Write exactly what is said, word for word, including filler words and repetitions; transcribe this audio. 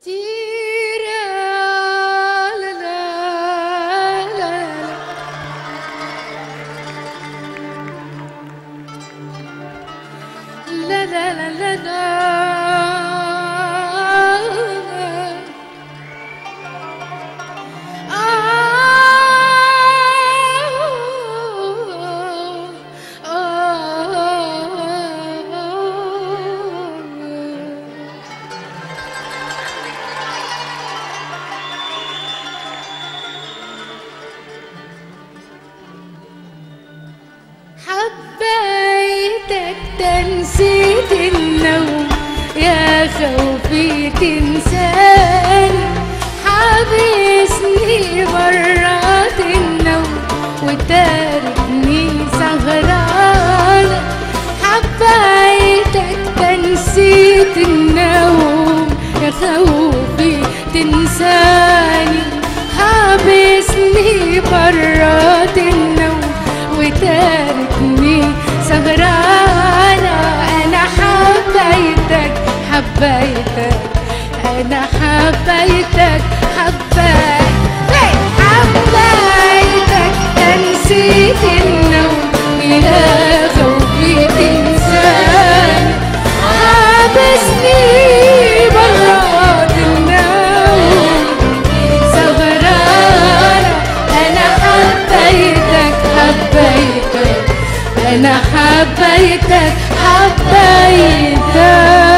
لا لا لا لا لا حبيتك تنسيت النوم يا خوفي تنساني حابسني برات النوم وتاركني سهرانة حبيتك تنسيت النوم يا خوفي تنساني حابسني برات النوم وتاركني سهرانة أنا حبيتك حبيتك أنا حبيتك حبيتك حبيتك تنسيت النوم إلى خوفي تنساني حابسني برات النوم سهرانة أنا حبيتك حبيتك أنا حبيتك حبيتك